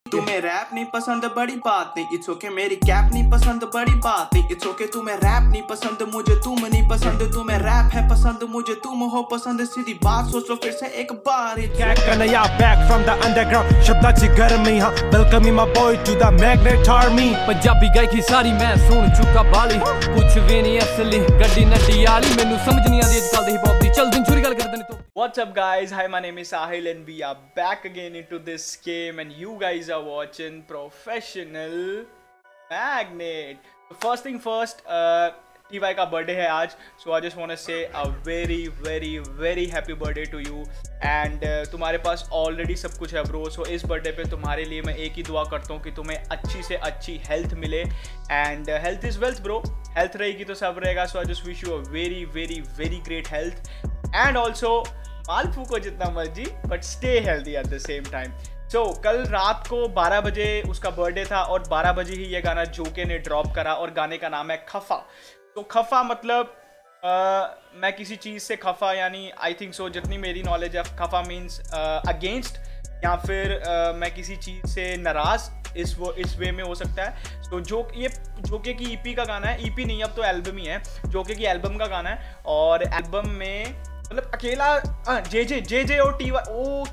तुम्हें रैप नहीं पसंद बड़ी बात नहीं, इट्स ओके मेरी कैप नहीं पसंद बड़ी बात नहीं, इट्स ओके तुम्हें रैप नहीं पसंद मुझे तुम नहीं पसंद, तुम्हें रैप है पसंद मुझे तुम हो पसंद, सीधी बात सोच लो फिर से एक बार। Kanhaiya back from the underground, शब्दाची गर्मी हाँ welcoming my boy to the magnet army। Punjabi गायकी सारी मैं सुन चुका बाली, कुछ भी नहीं असली गड्डी नड्डी आली, मैनू समझ नहीं आती अजकल दी हिप हॉप दी, चल दिन छुरी गल करदे ने तो। What's up guys, hi, my name is Sahil and we are back again into this game and you guys are watching Professional Magnet। So first thing first, TY का बर्थडे है आज, so I just want to say a very happy birthday to you and तुम्हारे पास already सब कुछ है bro. सो इस birthday पे तुम्हारे लिए मैं एक ही दुआ करता हूँ कि तुम्हें अच्छी से अच्छी हेल्थ मिले and health is wealth bro, health रहेगी तो सब रहेगा। So I just wish you a very great health and also माल फूको जितना मर्जी but stay healthy at the same time. So कल रात को 12 बजे उसका बर्थडे था और 12 बजे ही ये गाना जोके ने ड्रॉप करा और गाने का नाम है खफा। तो खफा मतलब मैं किसी चीज़ से खफा, यानी आई थिंक सो जितनी मेरी नॉलेज है खफा मीन्स अगेंस्ट या फिर मैं किसी चीज़ से नाराज़, इस वे में हो सकता है। तो जोके की ईपी का गाना है, ईपी नहीं अब तो एल्बम ही है, जोके की एल्बम का गाना है और एल्बम में मतलब अकेला जे और TY,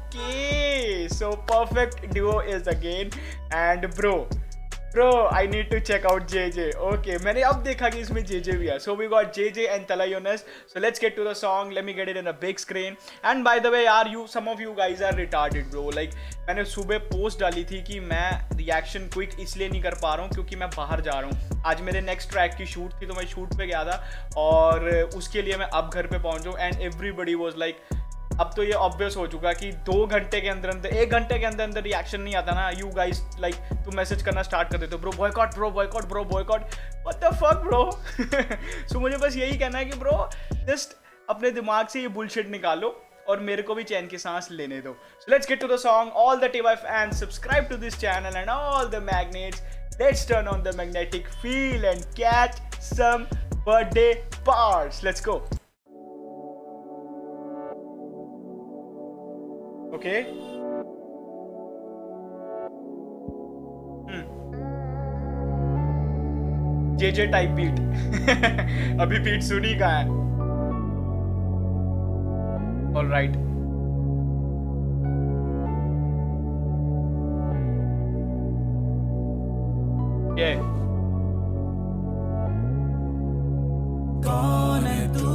okay so perfect duo is again and bro I need to check out J. Okay मैंने अब देखा कि इसमें जे भी है। So we got J and तलायोनस। So let's get to the song, let me get it in a big screen and by the way यार some of you guys are retarded bro. Like मैंने सुबह post डाली थी कि मैं reaction quick इसलिए नहीं कर पा रहा हूँ क्योंकि मैं बाहर जा रहा हूँ। आज मेरे नेक्स्ट ट्रैक की शूट थी तो मैं शूट पे गया था और उसके लिए मैं अब घर पे पहुँचूँ एंड एवरीबडी वॉज लाइक, अब तो ये ऑब्वियस हो चुका कि 2 घंटे के अंदर 1 घंटे के अंदर रिएक्शन नहीं आता ना, यू गाइस लाइक तुम मैसेज करना स्टार्ट कर देते हो bro boycott what the fuck bro. So मुझे बस यही कहना है कि ब्रो जस्ट अपने दिमाग से ये बुलशिट निकालो और मेरे को भी चैन की सांस लेने दो। So let's get to the song. All the TY fans subscribe to this channel and all the magnets, let's turn on the magnetic field and catch some birthday parts. Let's go. Okay. J type beat. अभी beat सुनी का है। All right. Yeah. कौन है तू?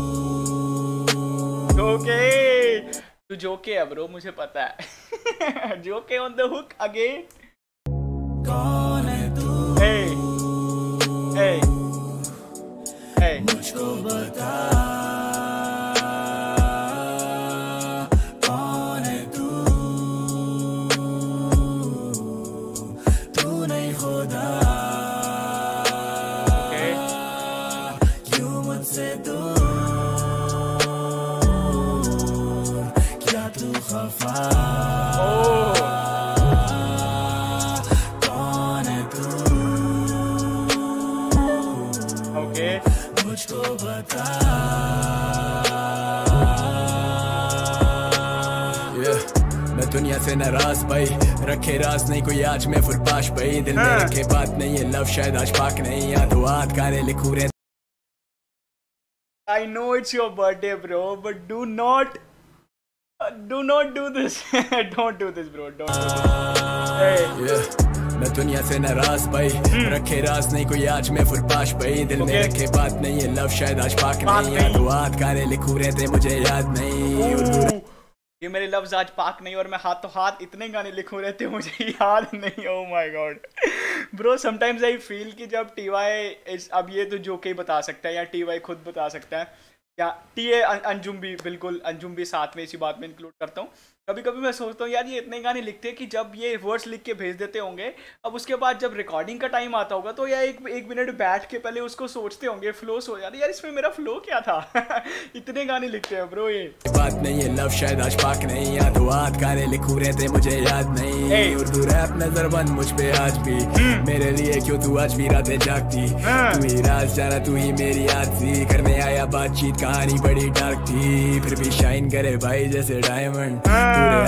Okay. तू जोके है ब्रो, मुझे पता है। जोके ऑन द हुक अगेन। कौन है तू? hey मुझको बता कौन है तू? तू नहीं खुदा क्यों मुझसे दूर, तू खफा कौन है तू? ओके मुझको बता। मैं दुनिया से नाराज भाई, रखे राज नहीं कोई आज मैं फुरपाश भाई, दिल में रखे बात नहीं है लव शायद आज पाक नहीं, याद हाथ गाने लिखू रहे। I know it's your birthday bro but do not do this। don't do this bro, don't do this। मैं दुनिया से नाराज भाई, रखे राज नहीं कोई आज मैं फुरपाश भाई, दिल में रखे बात नहीं है लव शायद आज पाक नहीं, याद हाथ गाने लिखू रहते मुझे याद नहीं, ये मेरे लफ्ज आज पाक नहीं और मैं हाथों हाथ इतने गाने लिखू रहते मुझे याद नहीं। Oh my god bro, sometimes I feel कि जब TY अब ये तो जो के बता सकता है या TY खुद बता सकता है या TA अंजुम भी, बिल्कुल अंजुम भी साथ में इसी बात में इंक्लूड करता हूँ। कभी कभी मैं सोचता हूँ यार ये इतने गाने लिखते हैं कि जब ये वर्ड्स लिख के भेज देते होंगे, अब उसके बाद जब रिकॉर्डिंग का टाइम आता होगा तो यार एक मिनट बैठ के पहले उसको सोचते होंगे, फ्लो सो यार इसमें मेरा फ्लो क्या था। इतने गाने लिखते हैं ब्रो। ये बात नहीं है लव शायद आज पाक नहीं, याद हाथ गाने लिखू रहते मुझे याद नहीं, उर्दू रैप नजर बंद मुझ पे आज भी, मेरे लिए क्यों तू आज भी रातें जागती, तू ही राज जाना तू ही मेरी आरती, करने आया बातचीत कहानी बड़ी डार्क थी, फिर भी शाइन करे भाई जैसे डायमंड।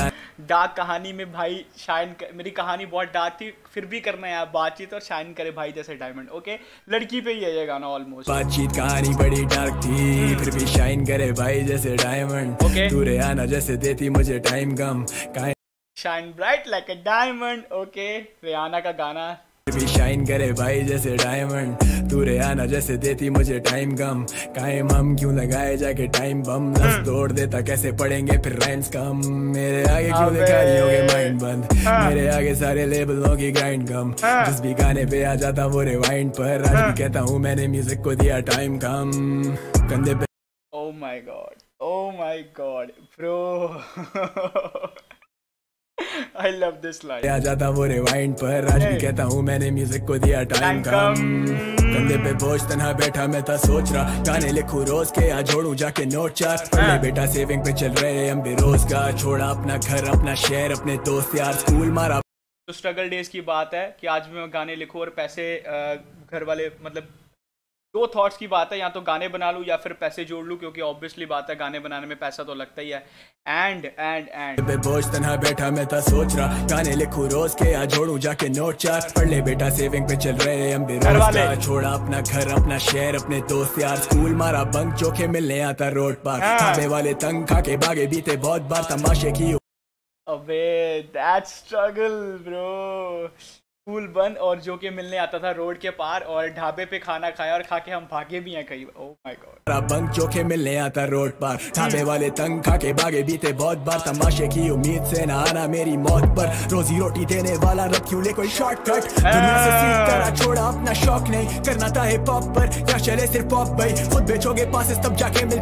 डार्क कहानी में भाई शाइन मेरी कहानी बहुत डार्क थी, फिर भी करना है यार बातचीत और शाइन करे भाई जैसे डायमंड। ओके, लड़की पे ही है ये गाना ऑलमोस्ट। बातचीत कहानी बड़ी डार्क थी, फिर भी शाइन करे भाई जैसे डायमंड। ओके, तू आना जैसे देती मुझे time come, shine bright like a diamond. Okay, Rihanna का गाना। भी शाइन करे भाई जैसे डायमंड, तू आना जैसे देती मुझे टाइम कम, कायम हम क्यों लगाए जाके टाइम बम, नस तोड़ देता कैसे पढ़ेंगे फिर राइम्स कम, मेरे आगे क्यों दिखा रही होगे माइंड बंद, मेरे आगे सारे लेबलों की ग्राइंड कम, जिस भी गाने पे आ जाता वो रिवाइंड पर, आज भी कहता हूँ मैंने म्यूजिक को दिया टाइम कम, कंधे पे। Oh my god bro I love this line। आ जाता वो रिवाइंड पर, आज भी कहता हूँ मैंने म्यूजिक को दिया टाइम कम, कंधे पे बोझ तन्हा बैठा मैं था सोच रहा, गाने लिखूं रोज के या जोड़ू जाके नोट चार, पढ़े बेटा सेविंग पे चल रहे हम बेरोजगार, छोड़ा अपना घर अपना शहर अपने दोस्त यार, स्कूल मारा। तो स्ट्रगल डेज की बात है कि आज मैं गाने लिखूं और पैसे घर वाले, मतलब दो थॉट्स की बात है, या तो गाने बना लूं या फिर पैसे जोड़ लूं, क्योंकि ऑब्वियसली बात है गाने बनाने में पैसा तो लगता ही है। एंड बोझ तन्हा बैठा मैं था सोच रहा, गाने लिखूं रोज के या जोड़ू जाके नोट चार, पढ़ ले बेटा सेविंग पे चल रहे हम बेरोजगार, छोड़ा अपना घर अपना शहर अपने दोस्त यार, स्कूल मारा बंक चोखे मिलने आता रोड पर, खाने वाले तंग खा के भागे बीते बहुत बार तमाशे की। अबे दैट्स स्ट्रगल ब्रो, स्कूल बंद और जो के मिलने आता था रोड के पार, और ढाबे पे खाना खाया और खा के हम भागे भी हैं कई। ओह माय गॉड, बंक चोखे मिलने आता रोड पर, ढाबे वाले तंग खा के भागे बीते बहुत बार तमाशे की उम्मीद से ना आना मेरी मौत पर, रोजी रोटी देने वाला रब क्यों ले कोई शॉर्टकट, दुनिया से सीख कर छोड़ा अपना शौक नहीं, करना था हिप हॉप पर या चले सिर्फ पॉप भाई, खुद बेचोगे पासेस तब जाके मिलने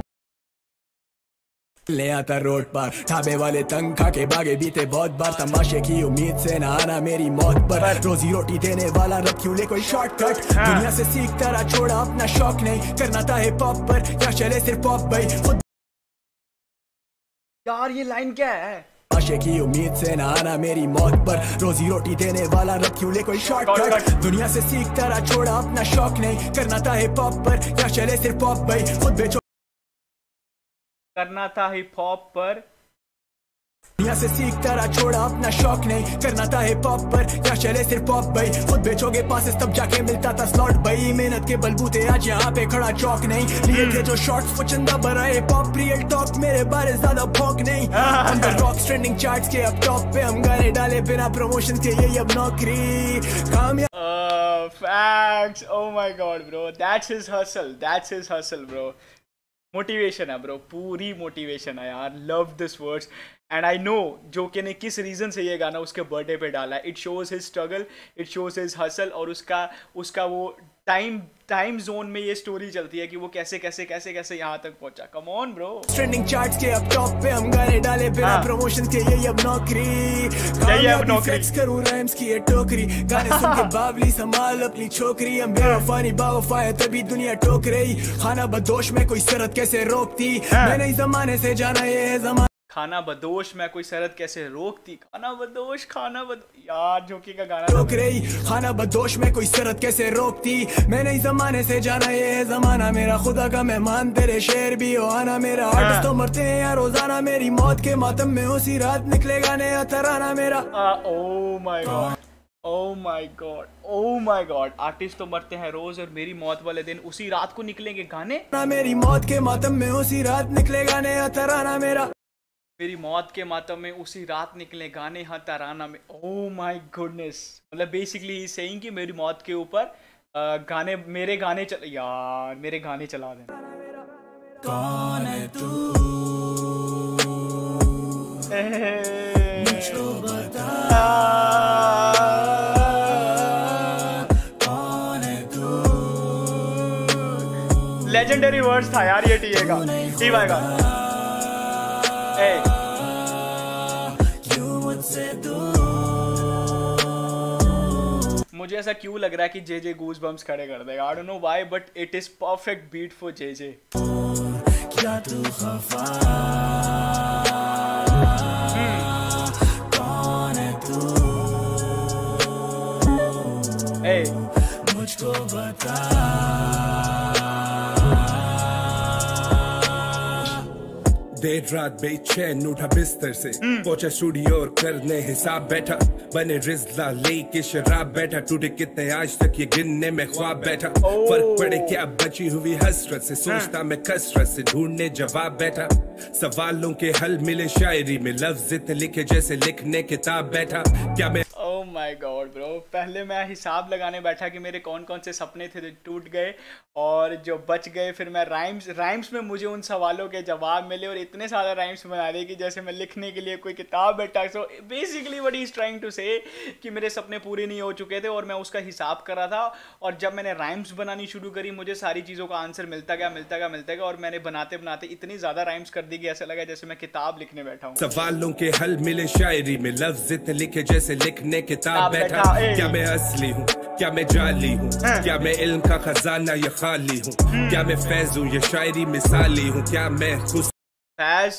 आता रोड पर, ढाबे वाले तंग खा के भागे बीते बहुत बार तमाशे की उम्मीद से ना आना मेरी मौत पर, रोजी रोटी देने वाला रब क्यों ले कोई शॉर्टकट, दुनिया से सीख कर छोड़ा अपना शौक नहीं, करना था हिप हॉप पर या चले सिर्फ पॉप भाई, खुद यार ये लाइन क्या है, तमाशे की उम्मीद से ना आना मेरी मौत पर, रोजी रोटी देने वाला रब क्यों ले कोई शॉर्टकट, दुनिया से सीख कर छोड़ा अपना शौक नहीं, करना था हिप हॉप पर या चले सिर्फ पॉप भाई, खुद बेचो करना था हिप हॉप पर, दुनिया से सीख कर छोड़ा अपना शौक नहीं, करना था हिप हॉप पर या चले सिर्फ पॉप भाई, खुद बेचोगे पासेस तब जाके मिलता था स्लॉट भाई, मेहनत के बलबूते आज यहाँ पे खड़ा चौक नहीं, लिए थे जो शॉर्ट्स वो चंदा भरा हिप हॉप, रियल टॉक मेरे बारे ज्यादा भौंक नहीं, अंडर रॉक्स ट्रेंडिंग चार्ट्स के अब टॉप पे, हम गाने डाले बिना प्रमोशन के यही अब नौकरी कामयाब। Facts, oh my god bro, that's his hustle bro, motivation है ब्रो, पूरी मोटिवेशन है यार, love this words and I know जो कि ने किस रीज़न से ये गाना उसके बर्थडे पे डाला है, it shows his struggle, it shows his hustle, और उसका वो टाइम जोन में ये स्टोरी चलती है कि वो कैसे यहाँ तक पहुंचा। Come on bro, trending charts के अब टॉप पे, हम गाने डाले बिना प्रमोशन के यही अब नौकरी, फ्लेक्स करूं राइम्स की ये टोकरी, गाने सुन के बावली संभाल अपनी छोकरी, हम बेवफानी बावफा है तभी दुनिया टोक रही, खाना बदोश में कोई सरहद कैसे रोकती, मैंने इस जमाने से जाना ये जमाना, खाना बदोश में कोई सरहद कैसे रोकती, खाना बदोश यार जोकी का गाना रोक रही, खाना बदोश में कोई सरहद कैसे रोकती, मैंने इस जमाने से जाना ये जमाना मेरा, खुदा का मेहमान तेरे शेर भी हो आना मेरा, आर्टिस्ट तो मरते हैं यार रोजाना, मेरी मौत के मातम में उसी रात निकलेगा नया तराना मेरा। ओह माय गॉड, आर्टिस्ट तो मरते हैं रोज और मेरी मौत वाले दिन उसी रात को निकलेंगे गाने, मेरी मौत के मातम में उसी रात निकलेगा नया तराना मेरा, मेरी मौत के मातम में उसी रात निकले गाने हाँ तराना में। ओह माय गुडनेस, मतलब बेसिकली ही सेइंग कि मेरी मौत के ऊपर मेरे गाने चला दें। कौन है तू मुझको बता, कौन है तू, लेजेंडरी वर्ड्स था यार ये टीवाई का। मुझे ऐसा क्यों लग रहा है कि जे गूज बम्स खड़े कर देगा, I don't know why but it is perfect beat for J. क्या तू खफा, कौन है तू, मुझको बता, देर रात बेचैन उठा बिस्तर से, पहुंचा स्टूडियो और करने हिसाब बैठा, बने रिजला लेके शराब बैठा, टूटे कितने आज तक ये गिनने में ख्वाब बैठा, फर्क पड़े क्या बची हुई हसरत से, सोचता मैं कसरत से ढूंढने जवाब बैठा, सवालों के हल मिले शायरी में, लफ्ज इतने लिखे जैसे लिखने किताब बैठा, क्या मैं Oh my God bro, पहले मैं हिसाब लगाने बैठा कि मेरे कौन कौन से सपने थे जो टूट गए और जो बच गए, फिर मैं राइम्स में मुझे उन सवालों के जवाब मिले और इतने सारे राइम्स बना दिए कि जैसे मैं लिखने के लिए कोई किताब बैठा। So basically what he is trying to say कि मेरे सपने पूरे नहीं हो चुके थे और मैं उसका हिसाब कर रहा था, और जब मैंने राइम्स बनानी शुरू करी मुझे सारी चीज़ों का आंसर मिलता गया और मैंने बनाते बनाते इतनी ज़्यादा राइम्स कर दी कि ऐसा लगा जैसे मैं किताब लिखने बैठा हूँ। सवालों के हल मिले शायरी में, लफ्ज इतने लिखे जैसे लिखने किताब बैठा, क्या मैं असली हूँ क्या मैं जाली हूँ, क्या मैं इल्म का खजाना या खाली हूँ, क्या मैं फैज हूँ या शायरी मिसाली हूँ, क्या मैं खुश फैज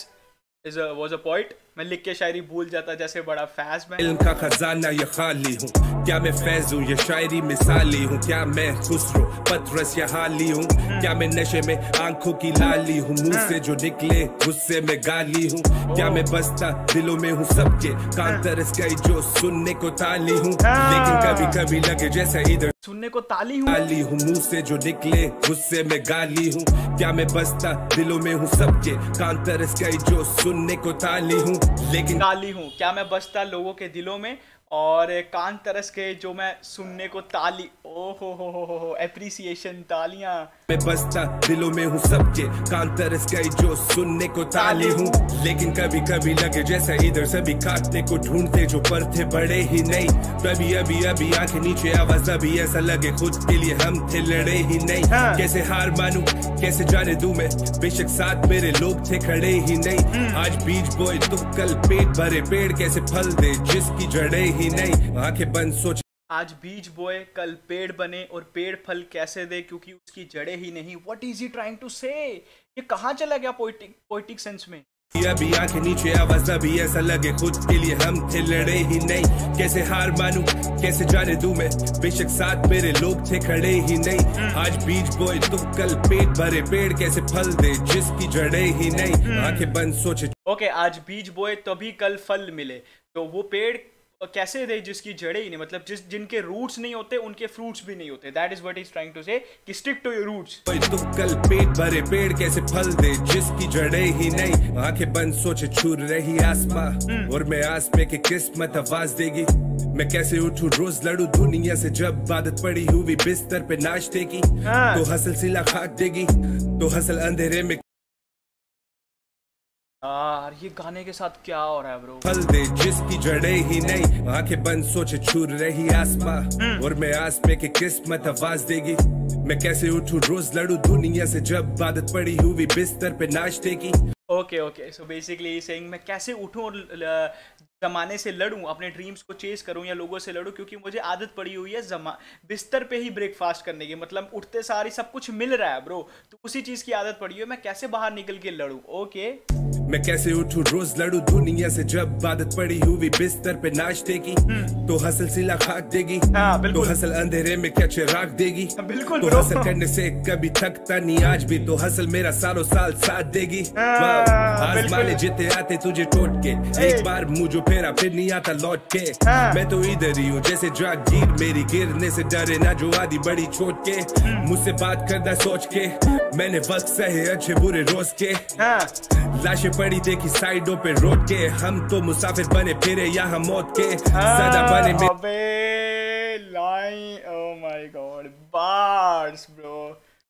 was a poet, मैं लिख के शायरी भूल जाता जैसे बड़ा फैज में, इल्म का खजाना या खाली हूँ, क्या मैं फैज हूँ या शायरी मिसाली हूँ, क्या मैं खुसरो पतरस या हाली हूँ, क्या मैं नशे में आंखों की लाली हूँ, मुंह से जो निकले गुस्से में गाली हूँ, क्या मैं बसता दिलों में हूँ सबके, कान तरस गई जो सुनने को ताली हूँ, लेकिन कभी कभी लगे जैसा इधर सुनने को ताली हूँ, मुंह से जो निकले गुस्से में गाली हूँ, क्या मैं बसता दिलों में हूँ सबके, कान तरस गई जो सुनने को ताली हूँ, लेकिन ताली हूँ, क्या मैं बसता लोगों के दिलों में और कान तरस के जो मैं सुनने को ताली, ओ हो एप्रिसिएशन, तालियां, मैं बसता दिलों में हूँ सबके, कान तरस गई जो सुनने को ताली हूँ, लेकिन कभी कभी लगे जैसा इधर सभी काटने को ढूंढते जो पर थे बड़े ही नहीं, कभी अभी आंखें नीचे आवाज अभी ऐसा लगे खुद के लिए हम थे लड़े ही नहीं, कैसे हार मानूं कैसे जाने दूं मैं, बेशक साथ मेरे लोग थे खड़े ही नहीं, आज बीज बोए तो कल पेट भरे, पेड़ कैसे फल दे जिसकी जड़े ही नहीं, आंखें बंद सोच आज बीज बोए कल पेड़ बने और पेड़ फल कैसे दे क्योंकि उसकी जड़ें ही नहीं। What is he trying to say, ये कहाँ चला गया पोइटिक सेंस में। अभी आंखें नीचे आवाज अभी ऐसा लगे खुद के लिए हम थे लड़े ही नहीं, कैसे हार मानूं कैसे जाने दूं मैं, बेशक साथ मेरे लोग थे खड़े ही नहीं, आज बीज बोए तो कल पेट भरे, पेड़ कैसे फल दे जिसकी जड़ें ही नहीं, आंखें बंद सोचे ओके आज बीज बोए तभी कल फल मिले, तो वो पेड़ कैसे दे जिसकी जड़ें ही नहीं, मतलब जिनके रूट्स नहीं होते उनके फ्रूट्स भी नहीं होते। That is what is trying to say कि स्टिक टू योर रूट्स। तो कल पेट भरे पेड़ कैसे फल दे जिसकी जड़ें ही नहीं, आंखें बंद सोचे छूर रही आसमां और मैं आस पे कि किस्मत आवाज देगी, मैं कैसे उठूं रोज लड़ूं दुनिया से जब आदत पड़ी हुई बिस्तर पे नाश्ते की, तो हसल सिला खाक देगी तो हसल अंधेरे में यार ये गाने के साथ क्या हो रहा है ब्रो। फल दे जिसकी जड़ें ही नहीं, आंखें बंद सोचे छूर रही आसमां और मैं आस पे कि किस्मत आवाज देगी, मैं कैसे उठूं रोज लड़ूं दुनिया से जब आदत पड़ी हुई बिस्तर पे नाश्ते की। ओके सो बेसिकली सेइंग मैं कैसे उठूं और जमाने से लड़ूं, अपने ड्रीम्स को चेस करूं या लोगों से लड़ूं, क्योंकि मुझे आदत पड़ी हुई है बिस्तर पे ही ब्रेकफास्ट करने की, मतलब उठते सारी सब कुछ मिल रहा है ब्रो, तो उसी चीज की आदत पड़ी हुई है, मैं कैसे बाहर निकल के लड़ूं। ओके मैं कैसे उठूं रोज लड़ूं दुनिया से जब आदत पड़ी हुई बिस्तर पे नाश्ते की, तो हसल सिला खाक देगी, तो हसल अंधेरे में क्या चिराग देगी, बिल्कुल तो हसल करने से कभी थकता नहीं आज भी, तो हसल मेरा सालों साल साथ देगी, आजमाने जितने आते तुझे टोट के, एक बार मुझे फेरा फिर नहीं आता लौट के, मैं तो इधर ही हूँ जैसे जागीर मेरी, गिरने से डरे ना जो आदि बड़ी चोट के, मुझसे बात करना सोच के, मैंने वक्त सहे अच्छे बुरे रोज के, लाशें पड़ी देखी साइडों पे रोड के, हम तो मुसाफिर बने फिरे यहाँ मौत के, सदा बने अबे line, oh my god bars bro.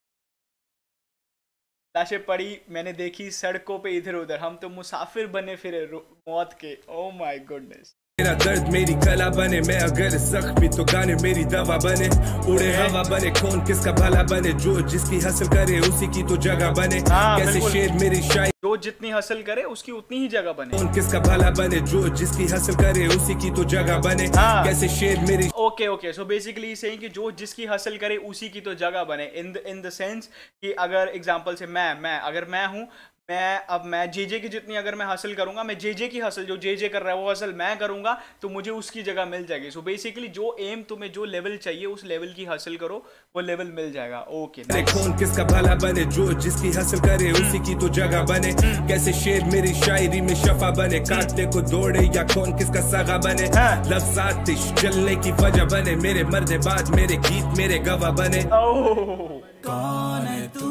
लाशें पड़ी मैंने देखी सड़कों पे इधर उधर, हम तो मुसाफिर बने फिरे मौत के, ओह माय गुडनेस। मेरा दर्द मेरी कला बने, मैं अगर जख्मी तो गाने मेरी दवा बने, उड़े हवा बने कौन किसका भला बने, जो जिसकी हसल करे उसी की तो जगह बने, कैसे शेर मेरी शायरी जो जितनी हसल करे उसकी उतनी ही जगह बने, कौन किसका भला बने, जो जिसकी हसल करे उसी की तो जगह बने, कैसे शेर मेरी ओके सो बेसिकली सेइंग कि जो जिसकी हसल करे उसी की तो जगह बने, इन द सेंस कि अगर एग्जांपल से मैं अगर मैं हूँ, मैं जेजे की जितनी अगर मैं हासिल करूंगा, मैं जेजे की हासिल जो जेजे कर रहा है वो हासिल मैं करूंगा, तो मुझे उसकी जगह मिल जाएगी। सो बेसिकली जो एम तुम्हें जो लेवल चाहिए उस लेवल की हासिल करो, वो लेवल मिल जाएगा। ओके, कौन किसका भला बने, जो जिसकी हासिल करे उसी की तो जगह बने। कैसे शेर मेरी शायरी में शफा बने, काटने को दौड़े या कौन किसका सगा बने। लफ्ज़ आतिश जलने की वजह बने, मेरे मरने बाद मेरे गीत मेरे गवाह बने। कौन है तू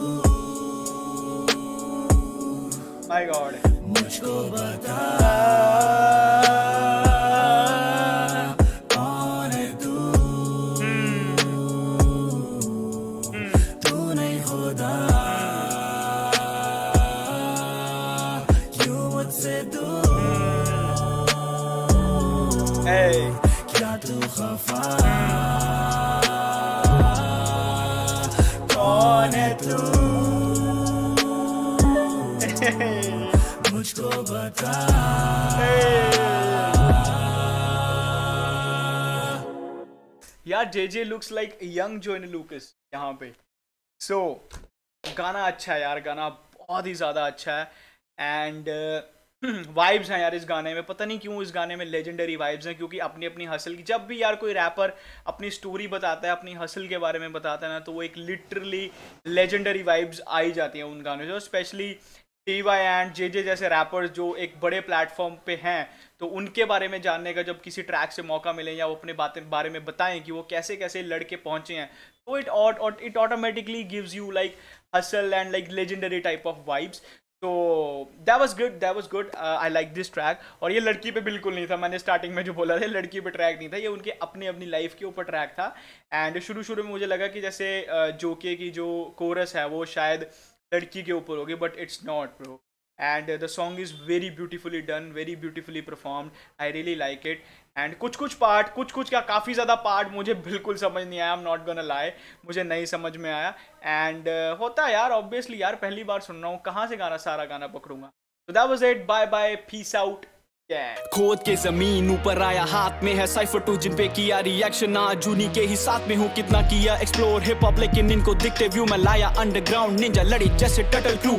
My God, मुझको बता, कौन है तू? तू नहीं खुदा, क्यों मुझसे दूर? क्या तू खफा? कौन है तू? मुझको बता। यार JJ looks like young Johnny looks यहाँ पे। सो गाना अच्छा है यार, गाना बहुत ही ज़्यादा अच्छा है। एंड वाइब्स हैं यार इस गाने में, पता नहीं क्यों इस गाने में लेजेंडरी वाइब्स हैं, क्योंकि अपनी अपनी हसल की, जब भी यार कोई रैपर अपनी स्टोरी बताता है, अपनी हसल के बारे में बताता है ना, तो वो एक लिटरली लेजेंडरी वाइब्स आई जाती हैं उन गानों से। स्पेशली टीवाई एंड जेजे जैसे रैपर्स जो एक बड़े प्लेटफॉर्म पे हैं, तो उनके बारे में जानने का जब किसी ट्रैक से मौका मिले या वो अपने बारे में बताएं कि वो कैसे कैसे लड़के पहुंचे हैं, तो it automatically gives you like hustle and like legendary type of vibes. तो that was good, I like this track. और ये लड़की पे बिल्कुल नहीं था, मैंने स्टार्टिंग में जो बोला था लड़की पे ट्रैक नहीं था, ये उनके अपनी लाइफ के ऊपर ट्रैक था। एंड शुरू में मुझे लगा कि जैसे जोके की जो कोरस है वो शायद लड़की के ऊपर होगी, but it's not bro. And the song is very beautifully done, very beautifully performed, I really like it. And कुछ क्या काफ़ी ज़्यादा पार्ट मुझे बिल्कुल समझ नहीं आया, I am not gonna lie, मुझे नहीं समझ में आया। एंड होता है यार, ऑब्वियसली यार पहली बार सुन रहा हूँ, कहाँ से सारा गाना पकड़ूंगा। तो that was it, bye bye, peace out. खोद के जमीन ऊपर आया, हाथ में है साइफर टू, जिन पे किया रिएक्शन, आज उन्हीं के ही साथ में हूँ। कितना किया एक्सप्लोर हिप हॉप, लेकिन इनको दिखते व्यू में लाया अंडरग्राउंड निंजा, लड़ी जैसे टर्टल क्रू।